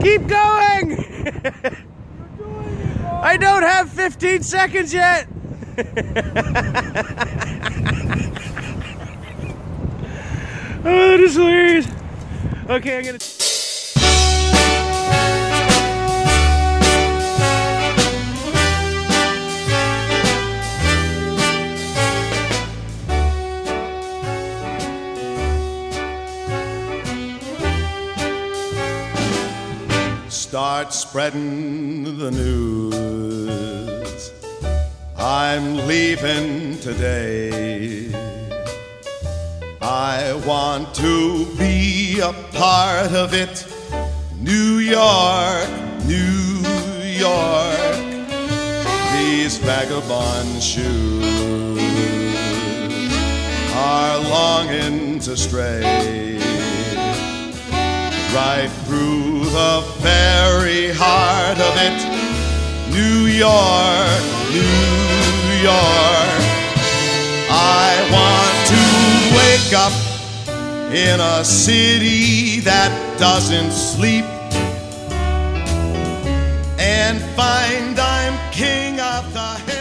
Keep going! I don't have 15 seconds yet! Oh, that is hilarious. Okay, I'm gonna... Start spreading the news. I'm leaving today. I want to be a part of it. New York, New York. These vagabond shoes are longing to stray right through the very heart of it. New York, New York. I want to wake up in a city that doesn't sleep and find I'm king of the hill.